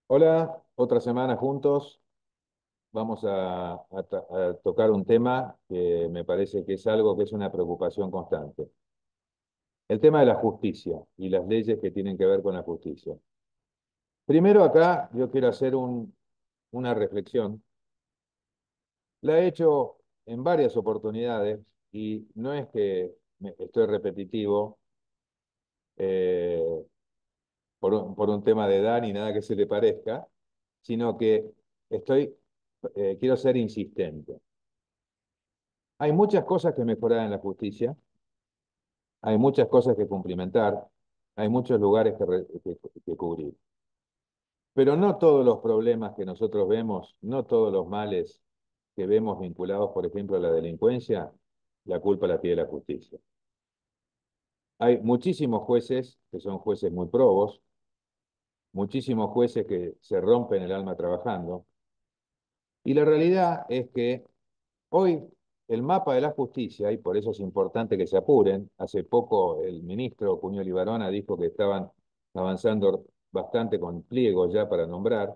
Hola, otra semana juntos. Vamos a tocar un tema que me parece que es algo que es una preocupación constante. El tema de la justicia y las leyes que tienen que ver con la justicia. Primero acá yo quiero hacer una reflexión. La he hecho en varias oportunidades y no es que estoy repetitivo eh, por un tema de edad ni nada que se le parezca, sino que quiero ser insistente. Hay muchas cosas que mejorar en la justicia, hay muchas cosas que cumplimentar, hay muchos lugares que cubrir. Pero no todos los problemas que nosotros vemos, no todos los males que vemos vinculados, por ejemplo, a la delincuencia, la culpa la tiene la justicia. Hay muchísimos jueces que son jueces muy probos, muchísimos jueces que se rompen el alma trabajando, y la realidad es que hoy el mapa de la justicia, y por eso es importante que se apuren, hace poco el ministro Cuñol Ibarona dijo que estaban avanzando bastante con pliegos ya para nombrar.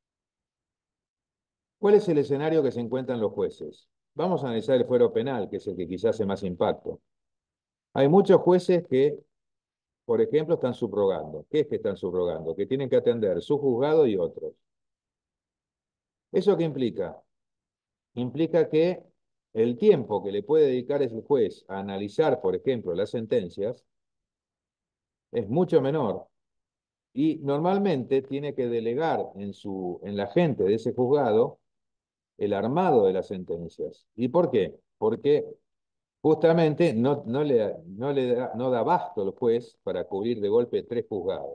¿Cuál es el escenario que se encuentran los jueces? Vamos a analizar el fuero penal, que es el que quizás hace más impacto. Hay muchos jueces que, por ejemplo, están subrogando. ¿Qué es que están subrogando? Que tienen que atender su juzgado y otros. ¿Eso qué implica? Implica que el tiempo que le puede dedicar ese juez a analizar, por ejemplo, las sentencias, es mucho menor y normalmente tiene que delegar en la gente de ese juzgado el armado de las sentencias. ¿Y por qué? Porque justamente no da abasto el juez para cubrir de golpe tres juzgados.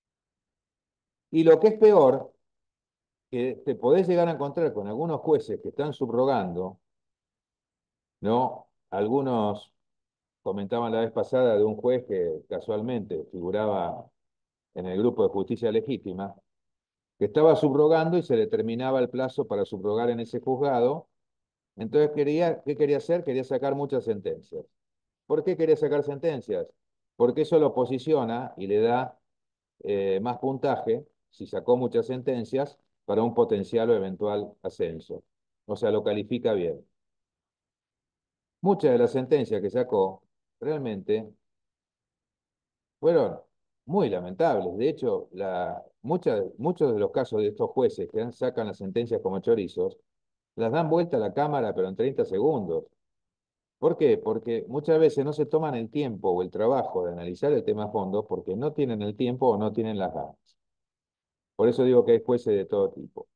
Y lo que es peor, que te podés llegar a encontrar con algunos jueces que están subrogando, ¿no? Algunos comentaban la vez pasada de un juez que casualmente figuraba en el grupo de justicia legítima, que estaba subrogando y se le terminaba el plazo para subrogar en ese juzgado. Entonces ¿qué quería hacer? Quería sacar muchas sentencias. ¿Por qué quería sacar sentencias? Porque eso lo posiciona y le da más puntaje, si sacó muchas sentencias, para un potencial o eventual ascenso. O sea, lo califica bien. Muchas de las sentencias que sacó realmente fueron muy lamentables. De hecho, muchos de los casos de estos jueces que sacan las sentencias como chorizos, las dan vuelta a la Cámara, pero en 30 segundos. ¿Por qué? Porque muchas veces no se toman el tiempo o el trabajo de analizar el tema a fondo porque no tienen el tiempo o no tienen las ganas. Por eso digo que hay jueces de todo tipo.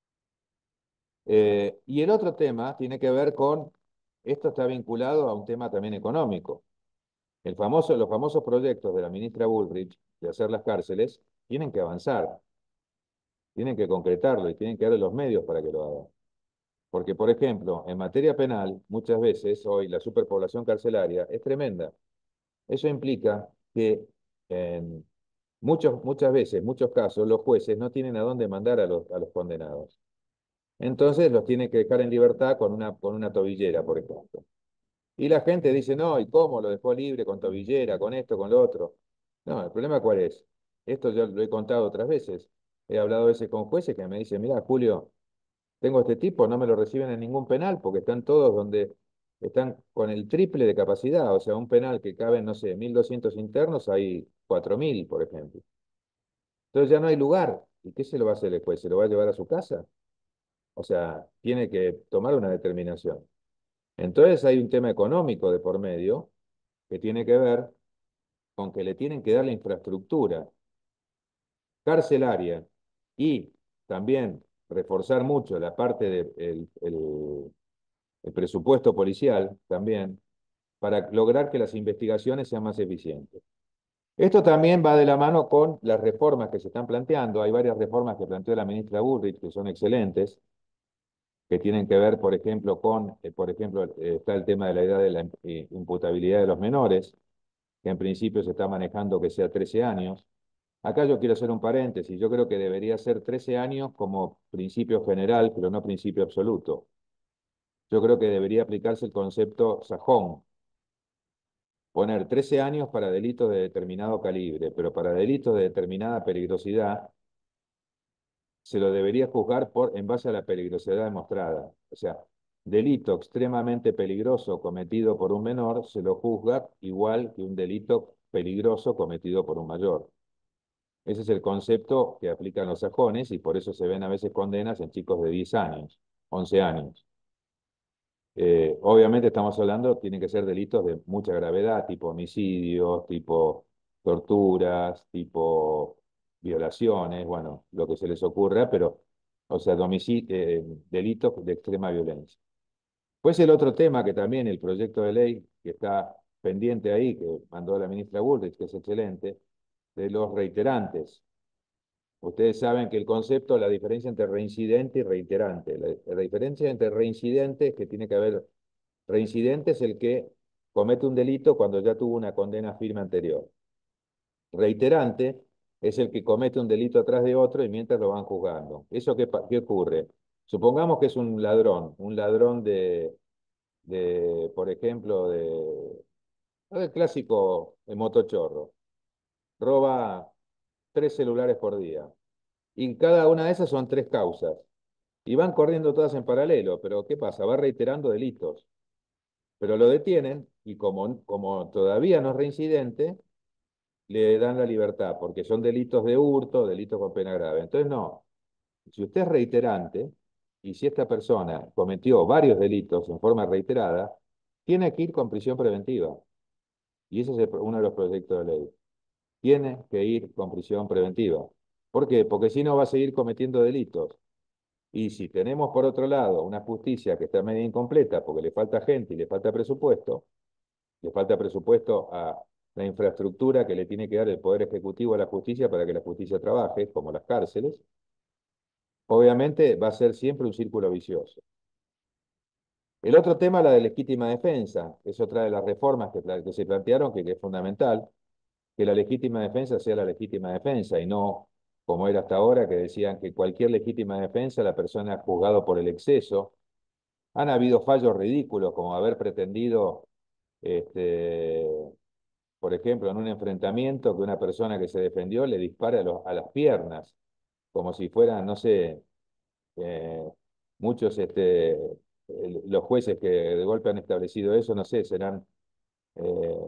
Y el otro tema tiene que ver con, esto está vinculado a un tema también económico. Los famosos proyectos de la ministra Bullrich de hacer las cárceles tienen que avanzar, tienen que concretarlo y tienen que darle los medios para que lo hagan. Porque, por ejemplo, en materia penal, muchas veces hoy la superpoblación carcelaria es tremenda. Eso implica que en muchas veces, muchos casos, los jueces no tienen a dónde mandar a los condenados. Entonces los tienen que dejar en libertad con una tobillera, por ejemplo. Y la gente dice, no, ¿y cómo lo dejó libre con tobillera, con esto, con lo otro? No, el problema ¿cuál es? Esto yo lo he contado otras veces. He hablado a veces con jueces que me dicen, mira, Julio, tengo este tipo, no me lo reciben en ningún penal porque están todos donde están con el triple de capacidad. O sea, un penal que caben, no sé, 1.200 internos, hay 4.000, por ejemplo. Entonces ya no hay lugar. ¿Y qué se lo va a hacer el juez? ¿Se lo va a llevar a su casa? O sea, tiene que tomar una determinación. Entonces hay un tema económico de por medio que tiene que ver con que le tienen que dar la infraestructura carcelaria y también reforzar mucho la parte del presupuesto policial también para lograr que las investigaciones sean más eficientes. Esto también va de la mano con las reformas que se están planteando. Hay varias reformas que planteó la ministra Bullrich que son excelentes, que tienen que ver, por ejemplo, está el tema de la edad de la imputabilidad de los menores, que en principio se está manejando que sea 13 años. Acá yo quiero hacer un paréntesis, yo creo que debería ser 13 años como principio general, pero no principio absoluto. Yo creo que debería aplicarse el concepto sajón, poner 13 años para delitos de determinado calibre, pero para delitos de determinada peligrosidad, se lo debería juzgar en base a la peligrosidad demostrada. O sea, delito extremadamente peligroso cometido por un menor se lo juzga igual que un delito peligroso cometido por un mayor. Ese es el concepto que aplican los sajones y por eso se ven a veces condenas en chicos de 10 años, 11 años. Obviamente estamos hablando, tienen que ser delitos de mucha gravedad, tipo homicidios, tipo torturas, tipo violaciones, bueno, lo que se les ocurra, pero, o sea, delitos de extrema violencia. Pues el otro tema que también el proyecto de ley que está pendiente ahí, que mandó la ministra Bullrich, que es excelente, de los reiterantes. Ustedes saben que el concepto, la diferencia entre reincidente y reiterante. La diferencia entre reincidente es que tiene que haber. Reincidente es el que comete un delito cuando ya tuvo una condena firme anterior. Reiterante es el que comete un delito atrás de otro y mientras lo van juzgando. ¿Eso qué ocurre? Supongamos que es un ladrón por ejemplo, el clásico motochorro. Roba 3 celulares por día. Y cada una de esas son 3 causas. Y van corriendo todas en paralelo, pero ¿qué pasa? Va reiterando delitos. Pero lo detienen y como todavía no es reincidente, le dan la libertad, porque son delitos de hurto, delitos con pena grave. Entonces, no, si usted es reiterante y si esta persona cometió varios delitos en forma reiterada, tiene que ir con prisión preventiva. Y ese es uno de los proyectos de ley. Tiene que ir con prisión preventiva. ¿Por qué? Porque si no va a seguir cometiendo delitos. Y si tenemos por otro lado una justicia que está medio incompleta porque le falta gente y le falta presupuesto a la infraestructura que le tiene que dar el Poder Ejecutivo a la justicia para que la justicia trabaje, como las cárceles, obviamente va a ser siempre un círculo vicioso. El otro tema, la de legítima defensa, es otra de las reformas que se plantearon, que es fundamental, que la legítima defensa sea la legítima defensa y no como era hasta ahora, que decían que cualquier legítima defensa, la persona ha juzgado por el exceso. Han habido fallos ridículos, como haber pretendido este, por ejemplo, en un enfrentamiento que una persona que se defendió le dispara a las piernas, como si fueran, no sé, eh, muchos, los jueces que de golpe han establecido eso, no sé, serán eh,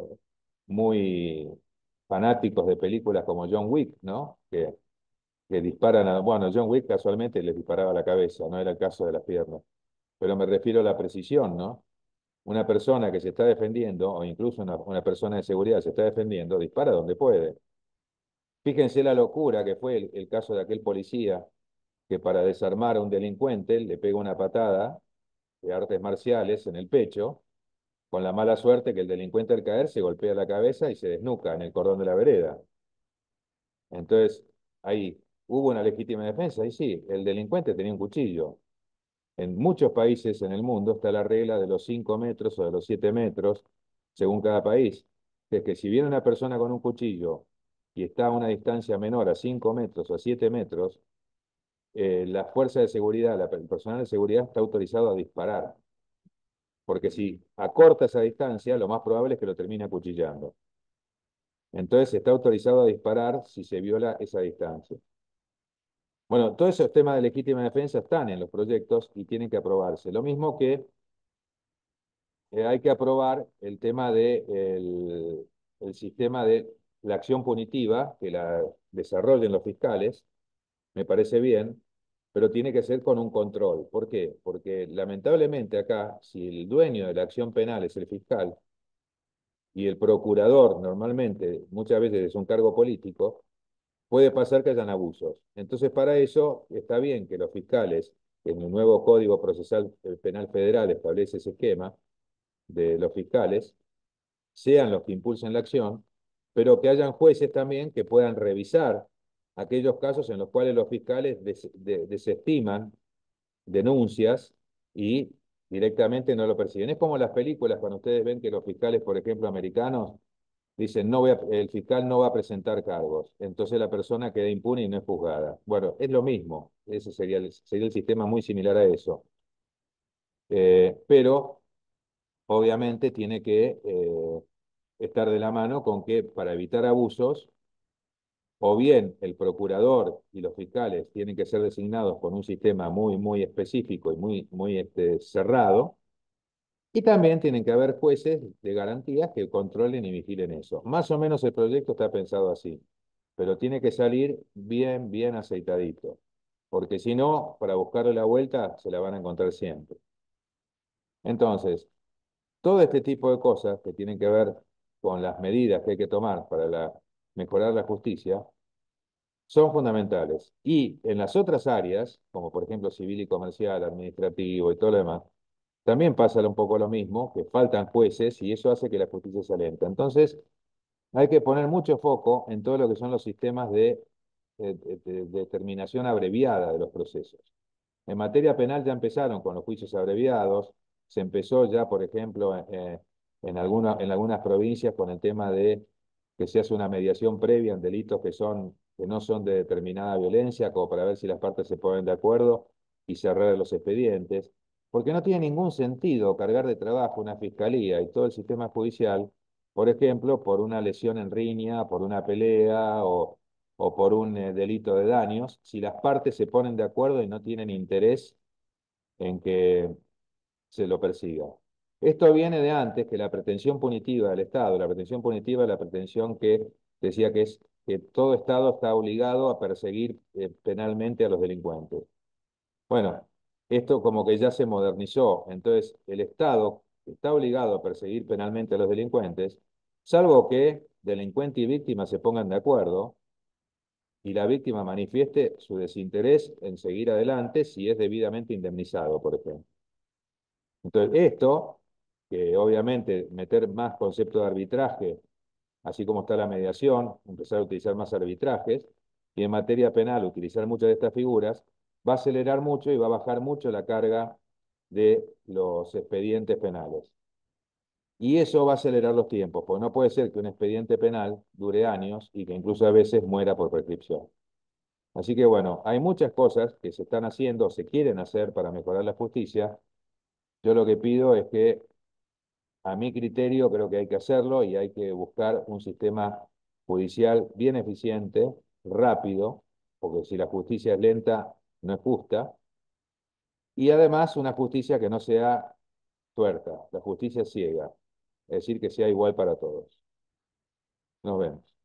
muy fanáticos de películas como John Wick, ¿no? Que disparan bueno, John Wick casualmente les disparaba a la cabeza, no era el caso de las piernas, pero me refiero a la precisión, ¿no? Una persona que se está defendiendo, o incluso una persona de seguridad se está defendiendo, dispara donde puede. Fíjense la locura que fue el caso de aquel policía que para desarmar a un delincuente le pega una patada de artes marciales en el pecho, con la mala suerte que el delincuente al caer se golpea la cabeza y se desnuca en el cordón de la vereda. Entonces, ahí hubo una legítima defensa, y sí, el delincuente tenía un cuchillo. En muchos países en el mundo está la regla de los 5 metros o de los 7 metros, según cada país. Es que si viene una persona con un cuchillo y está a una distancia menor a 5 metros o a 7 metros, la fuerza de seguridad, el personal de seguridad está autorizado a disparar. Porque si acorta esa distancia, lo más probable es que lo termine acuchillando. Entonces está autorizado a disparar si se viola esa distancia. Bueno, todos esos temas de legítima defensa están en los proyectos y tienen que aprobarse. Lo mismo que hay que aprobar el tema el sistema de la acción punitiva, que la desarrollen los fiscales, me parece bien, pero tiene que ser con un control. ¿Por qué? Porque lamentablemente acá, si el dueño de la acción penal es el fiscal y el procurador normalmente muchas veces es un cargo político, puede pasar que hayan abusos. Entonces, para eso está bien que los fiscales, en el nuevo Código Procesal Penal Federal establece ese esquema de los fiscales, sean los que impulsen la acción, pero que hayan jueces también que puedan revisar aquellos casos en los cuales los fiscales desestiman denuncias y directamente no lo persiguen. Es como las películas, cuando ustedes ven que los fiscales, por ejemplo, americanos, dicen, el fiscal no va a presentar cargos, entonces la persona queda impune y no es juzgada. Bueno, es lo mismo, ese sería el sistema muy similar a eso. Pero obviamente tiene que estar de la mano con que para evitar abusos o bien el procurador y los fiscales tienen que ser designados con un sistema muy específico y muy cerrado, y también tienen que haber jueces de garantías que controlen y vigilen eso. Más o menos el proyecto está pensado así, pero tiene que salir bien aceitadito, porque si no, para buscarle la vuelta se la van a encontrar siempre. Entonces, todo este tipo de cosas que tienen que ver con las medidas que hay que tomar para mejorar la justicia son fundamentales. Y en las otras áreas, como por ejemplo civil y comercial, administrativo y todo lo demás, también pasa un poco lo mismo, que faltan jueces y eso hace que la justicia se lenta. Entonces, hay que poner mucho foco en todo lo que son los sistemas de determinación abreviada de los procesos. En materia penal ya empezaron con los juicios abreviados, se empezó ya, por ejemplo, en algunas provincias con el tema de que se hace una mediación previa en delitos que no son de determinada violencia, como para ver si las partes se ponen de acuerdo y cerrar los expedientes, porque no tiene ningún sentido cargar de trabajo una fiscalía y todo el sistema judicial, por ejemplo, por una lesión en riña, por una pelea o por un delito de daños, si las partes se ponen de acuerdo y no tienen interés en que se lo persiga. Esto viene de antes que la pretensión punitiva del Estado. La pretensión punitiva es la pretensión que decía que es que todo Estado está obligado a perseguir penalmente a los delincuentes. Bueno, esto como que ya se modernizó. Entonces, el Estado está obligado a perseguir penalmente a los delincuentes, salvo que delincuente y víctima se pongan de acuerdo y la víctima manifieste su desinterés en seguir adelante si es debidamente indemnizado, por ejemplo. Entonces, esto, que obviamente meter más concepto de arbitraje, así como está la mediación, empezar a utilizar más arbitrajes, y en materia penal utilizar muchas de estas figuras, va a acelerar mucho y va a bajar mucho la carga de los expedientes penales. Y eso va a acelerar los tiempos, porque no puede ser que un expediente penal dure años y que incluso a veces muera por prescripción. Así que bueno, hay muchas cosas que se están haciendo, se quieren hacer para mejorar la justicia. Yo lo que pido es que, a mi criterio, creo que hay que hacerlo y hay que buscar un sistema judicial bien eficiente, rápido, porque si la justicia es lenta, no es justa, y además una justicia que no sea tuerta, la justicia ciega, es decir, que sea igual para todos. Nos vemos.